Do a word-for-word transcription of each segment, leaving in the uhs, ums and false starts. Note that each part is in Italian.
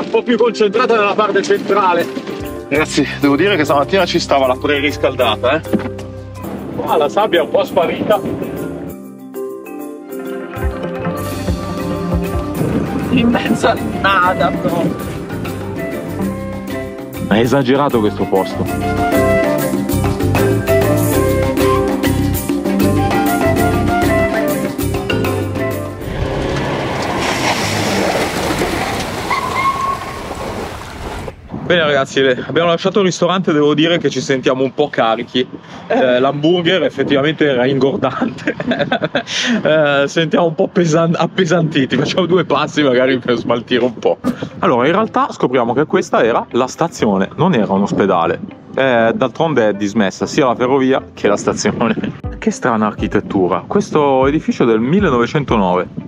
un po' più concentrata nella parte centrale. Ragazzi, devo dire che stamattina ci stava la preriscaldata, eh. Qua la sabbia è un po' sparita. In mezzo a nada proprio. È esagerato questo posto. Bene ragazzi, abbiamo lasciato il ristorante, devo dire che ci sentiamo un po' carichi. Eh, L'hamburger effettivamente era ingordante. eh, sentiamo un po' appesantiti, facciamo due passi magari per smaltire un po'. Allora, in realtà scopriamo che questa era la stazione, non era un ospedale. Eh, D'altronde è dismessa sia la ferrovia che la stazione. Che strana architettura. Questo edificio è del millenovecentonove.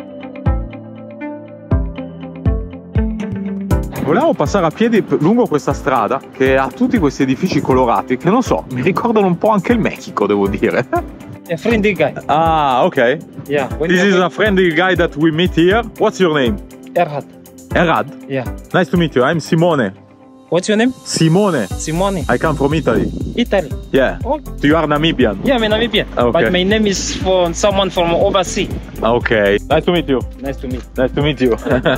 Volevamo passare a piedi lungo questa strada che ha tutti questi edifici colorati che non so, mi ricordano un po' anche il Messico, devo dire. A friendly guy. Ah, ok. Yeah. This is a friendly guy that we meet here. What's your name? Erhard. Erhard? Yeah. Nice to meet you. I'm Simone. What's your name? Simone. Simone. I come from Italy. Italy. Yeah. Oh. You are Namibian? Yeah, I'm Namibian. Okay. But my name is from someone from overseas. Okay. Nice to meet you. Nice to meet. Nice to meet you.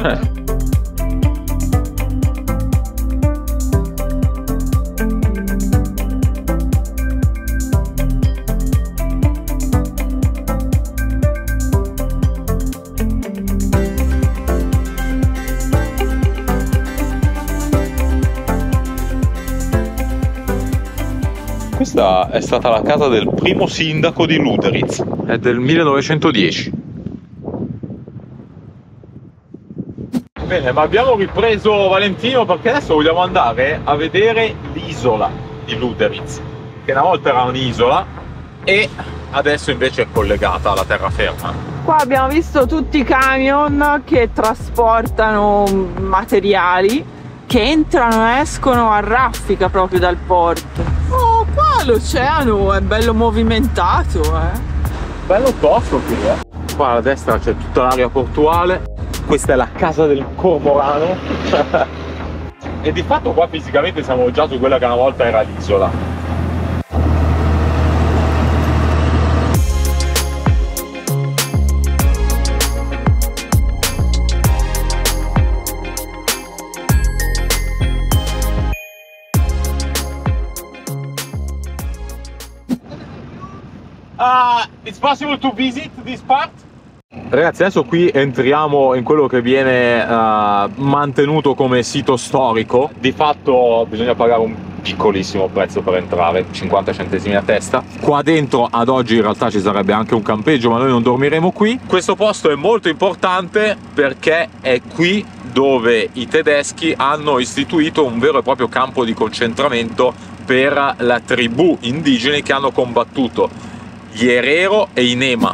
Questa è stata la casa del primo sindaco di Luderitz, è del millenovecentodieci. Bene, ma abbiamo ripreso Valentino perché adesso vogliamo andare a vedere l'isola di Luderitz, che una volta era un'isola e adesso invece è collegata alla terraferma. Qua abbiamo visto tutti i camion che trasportano materiali, che entrano e escono a raffica proprio dal porto. Oh, qua l'oceano è bello movimentato, eh. Bello tosto qui, eh. Qua alla destra c'è tutta l'area portuale. Questa è la casa del cormorano. E di fatto qua fisicamente siamo già su quella che una volta era l'isola. Uh, it's possible to visit this part? Ragazzi, adesso qui entriamo in quello che viene uh, mantenuto come sito storico. Di fatto bisogna pagare un piccolissimo prezzo per entrare, cinquanta centesimi a testa. Qua dentro ad oggi in realtà ci sarebbe anche un campeggio, ma noi non dormiremo qui. Questo posto è molto importante perché è qui dove i tedeschi hanno istituito un vero e proprio campo di concentramento per la tribù indigeni che hanno combattuto gli Herero e i Nema.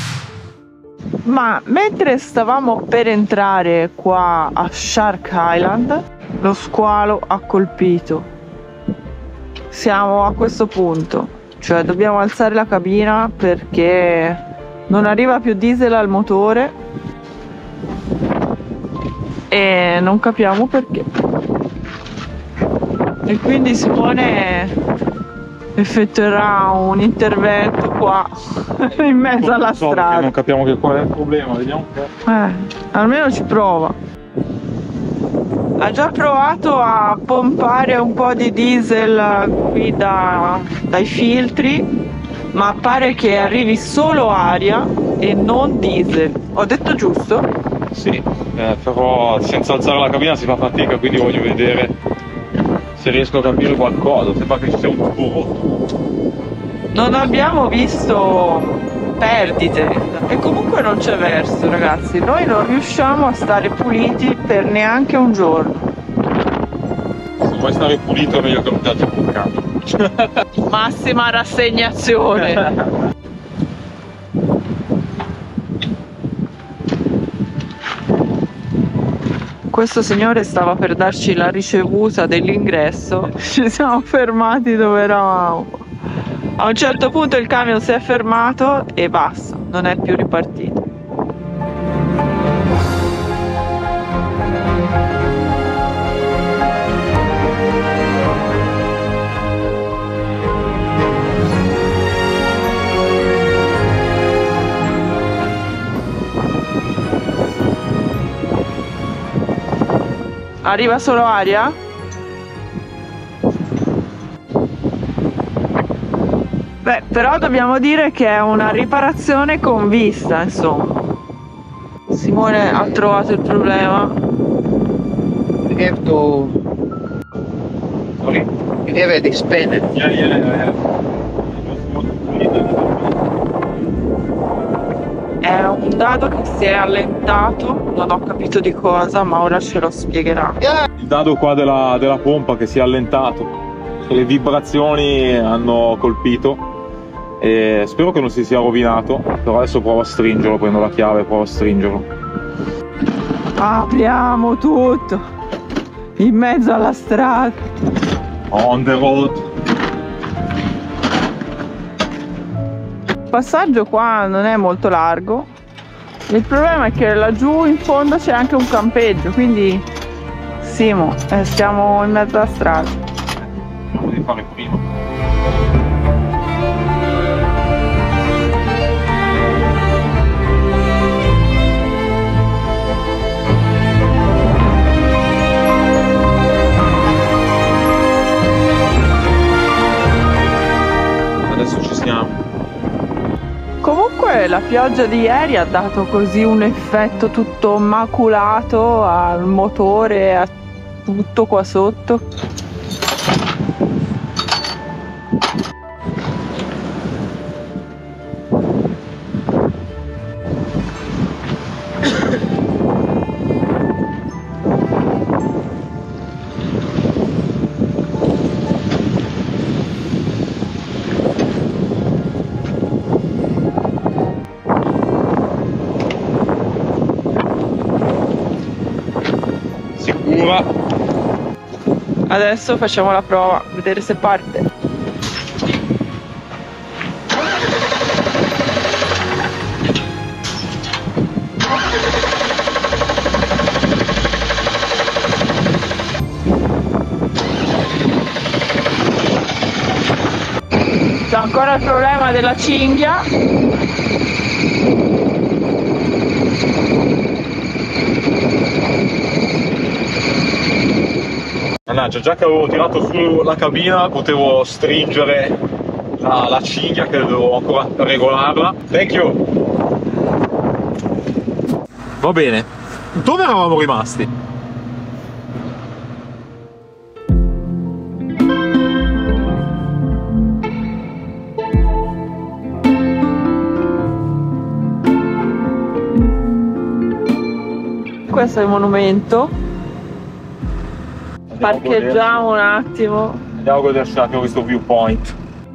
Ma mentre stavamo per entrare qua a Shark Island, lo squalo ha colpito. Siamo a questo punto, cioè dobbiamo alzare la cabina perché non arriva più diesel al motore e non capiamo perché. E quindi Simone effettuerà un intervento qua in mezzo alla so, strada. Non capiamo che qual è il problema, vediamo un po'. Eh, almeno ci prova. Ha già provato a pompare un po' di diesel qui da, dai filtri, ma pare che arrivi solo aria e non diesel. Ho detto giusto? Sì, eh, però senza alzare la cabina si fa fatica, quindi voglio vedere se riesco a capire qualcosa. Sembra che ci sia un tubo rotto. Non abbiamo visto perdite e comunque non c'è verso, ragazzi. Noi non riusciamo a stare puliti per neanche un giorno. Se vuoi stare pulito è meglio che non piaccia un cambio. Massima rassegnazione. Questo signore stava per darci la ricevuta dell'ingresso, ci siamo fermati dove eravamo. A un certo punto il camion si è fermato e basta, non è più ripartito. Arriva solo aria? Beh, però dobbiamo dire che è una riparazione con vista, insomma. Simone ha trovato il problema. You have to. Sorry. You have to spin it. Yeah, yeah, yeah. È un dado che si è allentato, non ho capito di cosa, ma ora ce lo spiegherà. Il dado qua della, della pompa che si è allentato, le vibrazioni hanno colpito e spero che non si sia rovinato, però adesso provo a stringerlo, prendo la chiave e provo a stringerlo. Apriamo tutto in mezzo alla strada. On the road. Il passaggio qua non è molto largo, il problema è che laggiù in fondo c'è anche un campeggio, quindi Simo, eh, siamo in mezzo alla strada. Devo di fare prima. Adesso ci siamo. Comunque la pioggia di ieri ha dato così un effetto tutto maculato al motore, a tutto qua sotto. Adesso facciamo la prova, vedere se parte. C'è ancora il problema della cinghia. Mannaggia, già che avevo tirato su la cabina potevo stringere la, la cinghia, che devo ancora regolarla. Thank you. Va bene, dove eravamo rimasti? Questo è il monumento. Parcheggiamo un attimo. Andiamo a goderci un attimo questo viewpoint.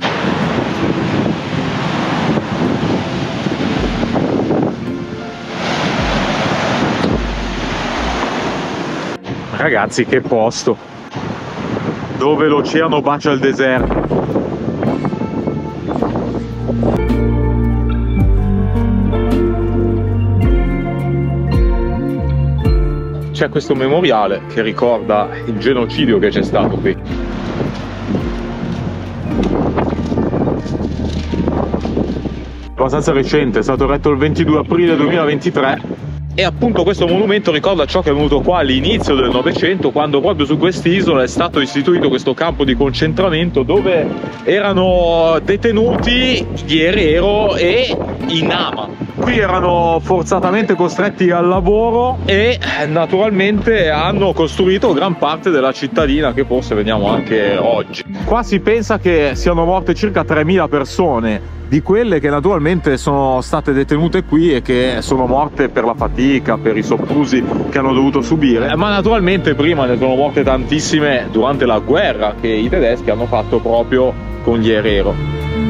Ragazzi, che posto! Dove l'oceano bacia il deserto. C'è questo memoriale che ricorda il genocidio che c'è stato qui. Abbastanza recente, è stato eretto il ventidue aprile duemilaventitré e appunto questo monumento ricorda ciò che è venuto qua all'inizio del Novecento, quando proprio su quest'isola è stato istituito questo campo di concentramento dove erano detenuti gli Herero e i Nama. Qui erano forzatamente costretti al lavoro e naturalmente hanno costruito gran parte della cittadina che forse vediamo anche oggi. Qua si pensa che siano morte circa tremila persone, di quelle che naturalmente sono state detenute qui e che sono morte per la fatica, per i soprusi che hanno dovuto subire, ma naturalmente prima ne sono morte tantissime durante la guerra che i tedeschi hanno fatto proprio con gli Herero.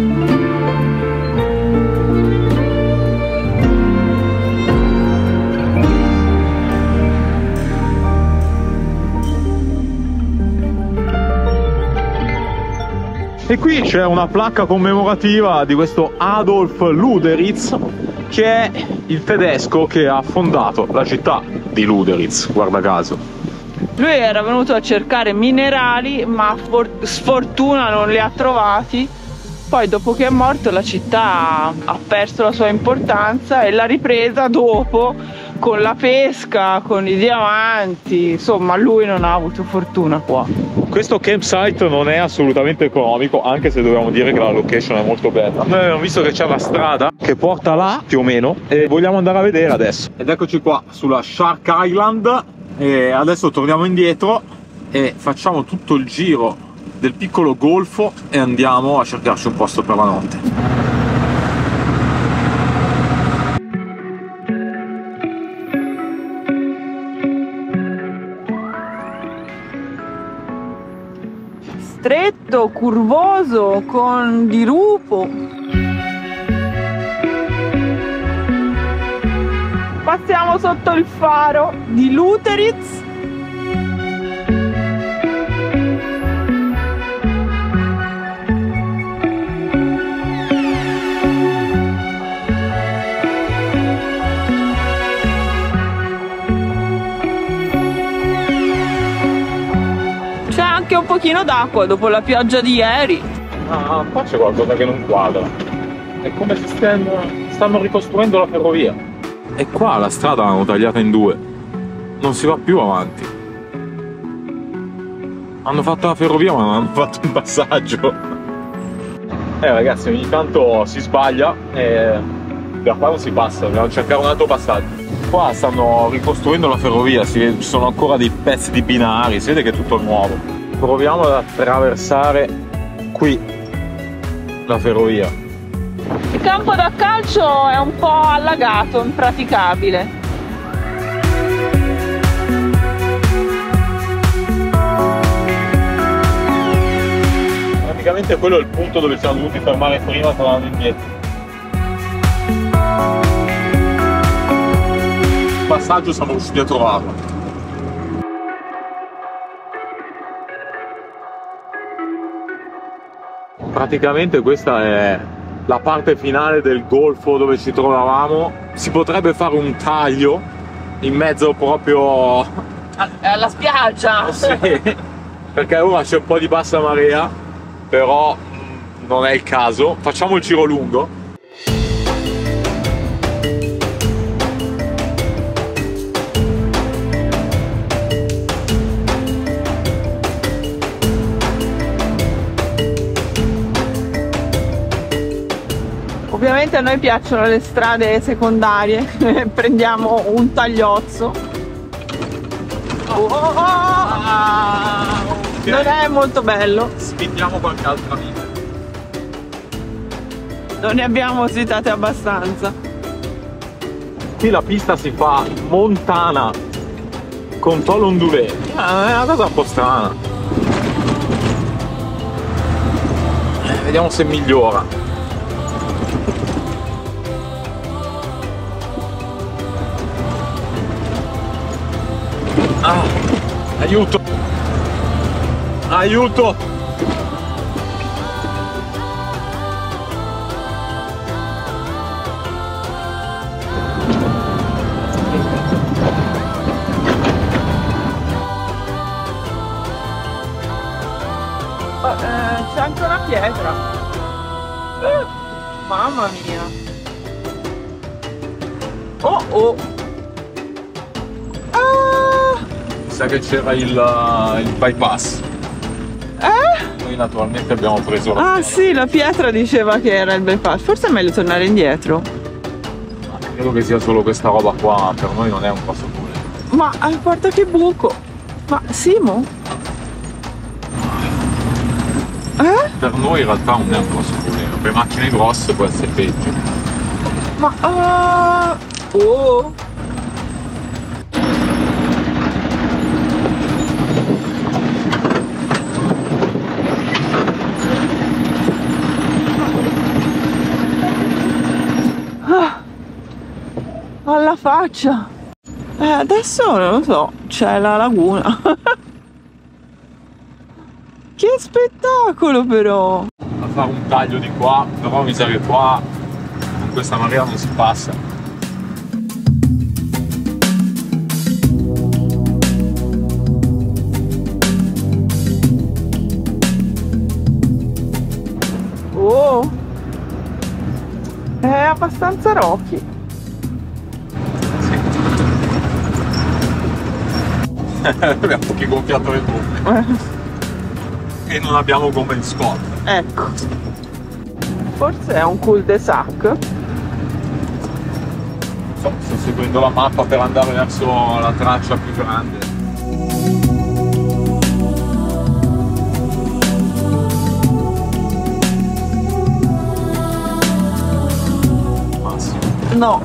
E qui c'è una placca commemorativa di questo Adolf Luderitz, che è il tedesco che ha fondato la città di Luderitz, guarda caso. Lui era venuto a cercare minerali, ma for sfortuna non li ha trovati. Poi dopo che è morto la città ha perso la sua importanza e l'ha ripresa dopo con la pesca, con i diamanti, insomma lui non ha avuto fortuna qua. Questo campsite non è assolutamente economico, anche se dobbiamo dire che la location è molto bella. Noi abbiamo visto che c'è la strada che porta là, più o meno, e vogliamo andare a vedere adesso. Ed eccoci qua sulla Shark Island, e adesso torniamo indietro e facciamo tutto il giro del piccolo golfo e andiamo a cercarci un posto per la notte. Stretto, curvoso, con dirupo. Passiamo sotto il faro di Luteritz. Anche un pochino d'acqua dopo la pioggia di ieri. Ah, qua c'è qualcosa che non quadra. È come se stanno, stanno ricostruendo la ferrovia. E qua la strada l'hanno tagliata in due. Non si va più avanti. Hanno fatto la ferrovia ma non hanno fatto un passaggio. Eh ragazzi, ogni tanto si sbaglia e da qua non si passa, dobbiamo cercare un altro passaggio. Qua stanno ricostruendo la ferrovia, ci sono ancora dei pezzi di binari, si vede che è tutto nuovo. Proviamo ad attraversare qui la ferrovia. Il campo da calcio è un po' allagato, impraticabile. Praticamente quello è il punto dove siamo dovuti fermare prima tornando indietro. Il passaggio siamo riusciti a trovarlo. Praticamente questa è la parte finale del golfo dove ci trovavamo. Si potrebbe fare un taglio in mezzo proprio alla spiaggia. Sì, perché ora c'è un po' di bassa marea, però non è il caso. Facciamo il giro lungo. Ovviamente a noi piacciono le strade secondarie, prendiamo un tagliozzo. Oh, oh, oh. Ah, okay. Non è molto bello. Spingiamo qualche altra vita. Non ne abbiamo visitate abbastanza. Qui la pista si fa montana con tol ondulé. Ah, è una cosa un po' strana. Eh, vediamo se migliora. Ah, aiuto! Aiuto! Eh, c'è anche una pietra. Eh, mamma mia. Oh oh. Sa che c'era il, il bypass. Eh? Noi naturalmente abbiamo preso la Ah sì, la pietra diceva che era il bypass. Forse è meglio tornare indietro. Ma credo che sia solo questa roba qua, per noi non è un passo pure. Ma eh, guarda che buco. Ma Simo? Eh? Per noi in realtà non è un grosso problema, per macchine grosse può essere peggio. Ma uh... oh. Alla faccia. Eh, adesso non lo so, c'è la laguna. Che spettacolo però. A fare un taglio di qua, però mi sa che qua con questa marea non si passa. Oh, è abbastanza rocky. Sì. abbiamo anche gonfiato le gomme. E non abbiamo gomme di scorta. Ecco. Forse è un cul-de-sac. So, sto seguendo la mappa per andare verso la traccia più grande. Massimo. No.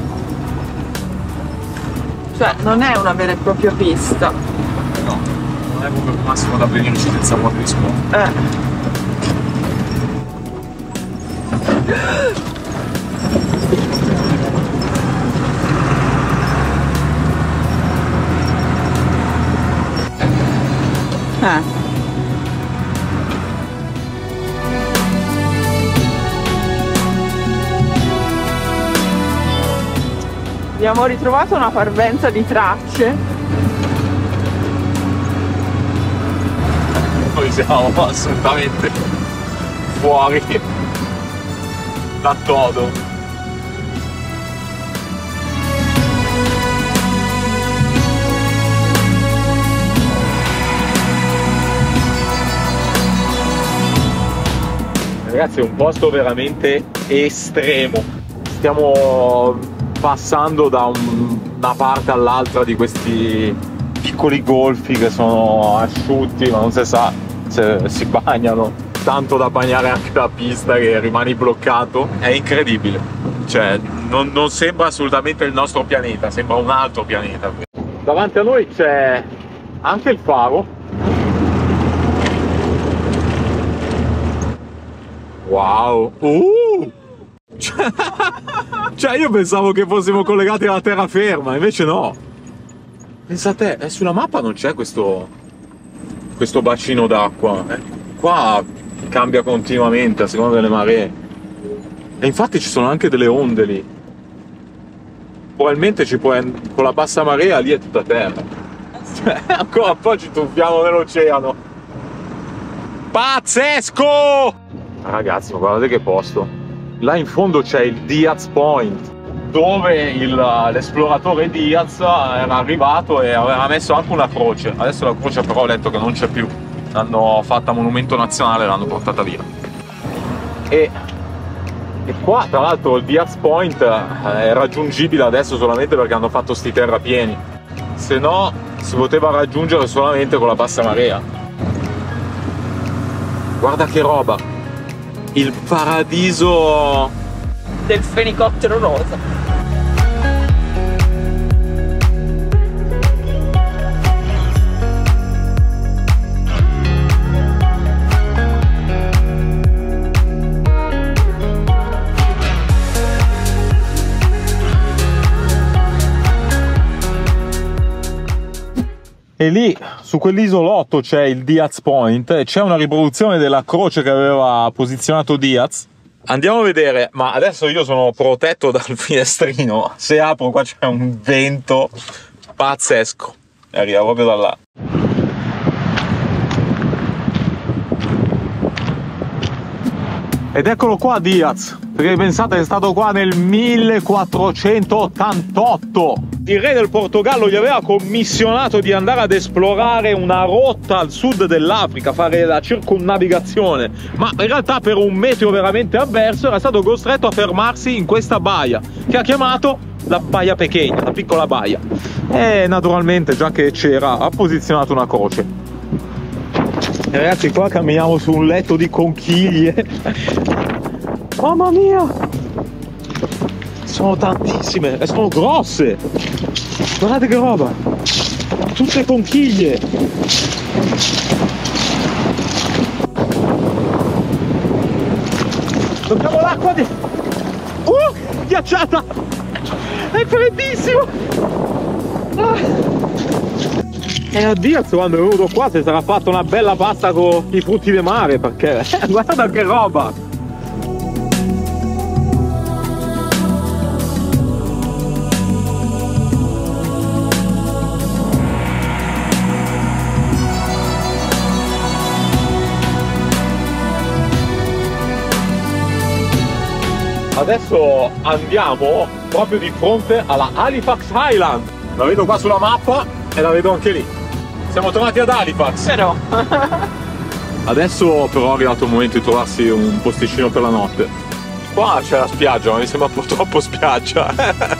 Cioè, non è una vera e propria pista. No, non è proprio il massimo da venirci senza quadri di scorta. Eh. Eh. Abbiamo ritrovato una parvenza di tracce. Noi siamo assolutamente fuori da todo. Ragazzi, è un posto veramente estremo. Stiamo passando da un, una parte all'altra di questi piccoli golfi che sono asciutti, ma non si sa se si bagnano, tanto da bagnare anche la pista che rimani bloccato. È incredibile, cioè non, non sembra assolutamente il nostro pianeta, sembra un altro pianeta. Davanti a noi c'è anche il faro. Wow! Uh! Cioè io pensavo che fossimo collegati alla terraferma, invece no. Pensate, eh, sulla mappa non c'è questo questo bacino d'acqua. Eh, qua cambia continuamente a seconda delle maree. E infatti ci sono anche delle onde lì. Probabilmente ci puoi, con la bassa marea lì è tutta terra. Cioè, ancora un po' ci tuffiamo nell'oceano. Pazzesco! Ragazzi, ma guardate che posto. Là in fondo c'è il Diaz Point, dove l'esploratore Diaz era arrivato e aveva messo anche una croce. Adesso la croce però ho letto che non c'è più, l'hanno fatta monumento nazionale e l'hanno portata via. E, e qua tra l'altro il Diaz Point è raggiungibile adesso solamente perché hanno fatto sti terrapieni, se no si poteva raggiungere solamente con la bassa marea. Guarda che roba, il paradiso del fenicottero rosa. E lì, su quell'isolotto, c'è il Diaz Point e c'è una riproduzione della croce che aveva posizionato Diaz. Andiamo a vedere, ma adesso io sono protetto dal finestrino. Se apro qua c'è un vento pazzesco. E arriva proprio da là. Ed eccolo qua Diaz, perché pensate è stato qua nel millequattrocentottantotto. Il re del Portogallo gli aveva commissionato di andare ad esplorare una rotta al sud dell'Africa, fare la circumnavigazione, ma in realtà per un meteo veramente avverso era stato costretto a fermarsi in questa baia, che ha chiamato la Baia Pequeña, la piccola baia. E naturalmente, già che c'era, ha posizionato una croce. E ragazzi, qua camminiamo su un letto di conchiglie. Mamma mia! Sono tantissime e sono grosse! Guardate che roba! Tutte conchiglie! Tocchiamo l'acqua di... Uh! Ghiacciata! È freddissimo! Ah. E a Diaz quando è venuto qua si sarà fatto una bella pasta con i frutti di mare, perché guarda che roba! Adesso andiamo proprio di fronte alla Halifax Island. La vedo qua sulla mappa e la vedo anche lì. Siamo tornati ad Halifax. Però. Adesso però è arrivato il momento di trovarsi un posticino per la notte. Qua c'è la spiaggia, ma mi sembra purtroppo spiaggia.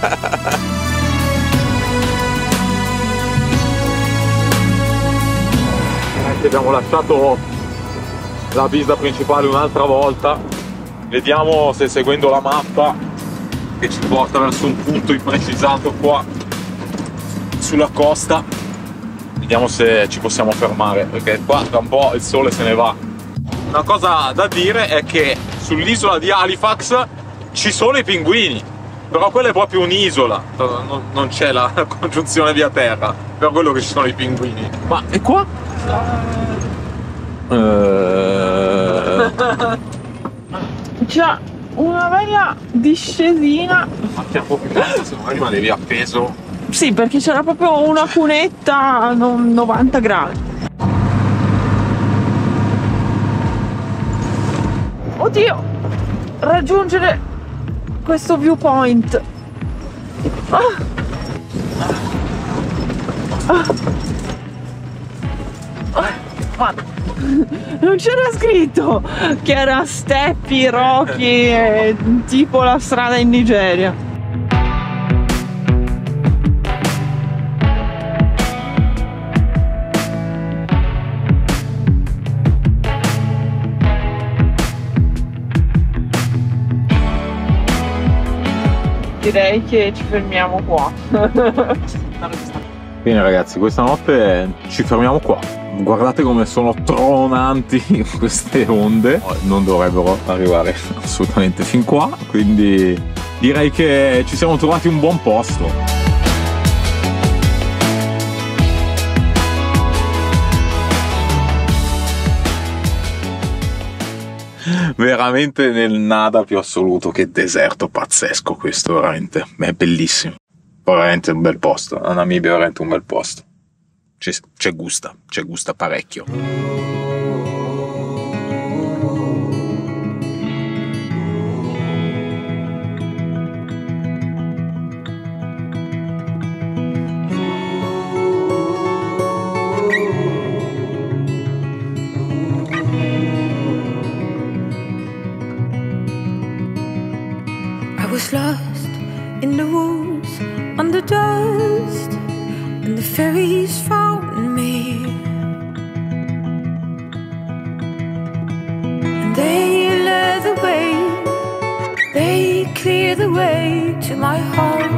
Abbiamo lasciato la pista principale un'altra volta. Vediamo se seguendo la mappa che ci porta verso un punto imprecisato qua sulla costa, vediamo se ci possiamo fermare, perché qua tra un po' il sole se ne va. Una cosa da dire è che sull'isola di Halifax ci sono i pinguini, però quella è proprio un'isola, non, non c'è la congiunzione via terra, per quello che ci sono i pinguini. Ma e qua? Uh... C'è una bella discesina. Ma c'è un po' più bassa, se no rimanevi appeso. Sì, perché c'era proprio una cunetta a novanta gradi. Oddio, raggiungere questo viewpoint. Ah. Ah. Ah. Ma non c'era scritto che era steppi, rocky, e tipo la strada in Nigeria. Direi che ci fermiamo qua. Bene ragazzi, questa notte ci fermiamo qua. Guardate come sono tronanti queste onde. Non dovrebbero arrivare assolutamente fin qua, quindi direi che ci siamo trovati un buon posto. Veramente nel nada più assoluto. Che deserto pazzesco questo, veramente. È bellissimo. Veramente un bel posto. La Namibia è veramente un bel posto. C'è gusta, c'è gusta parecchio. I was lost in the woods, on the dust, and the fairies found me. And they led the way, they cleared the way to my heart.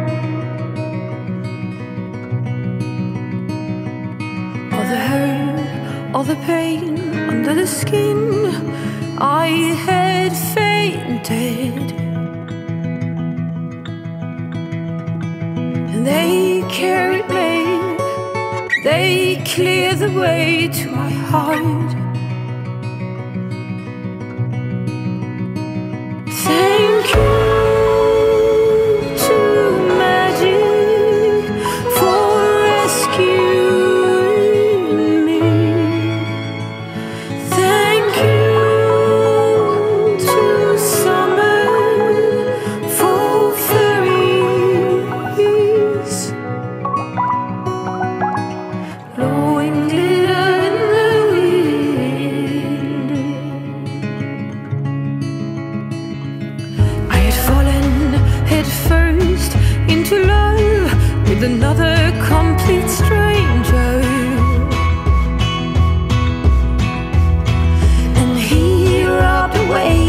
All the hurt, all the pain under the skin, I had fainted. They carried me, they cleared the way to my heart. Thank you to magic for rescuing me. Thank you to summer for fairies. Blowing glitter in the wind. I had fallen head first into love with another complete stranger, and he robbed away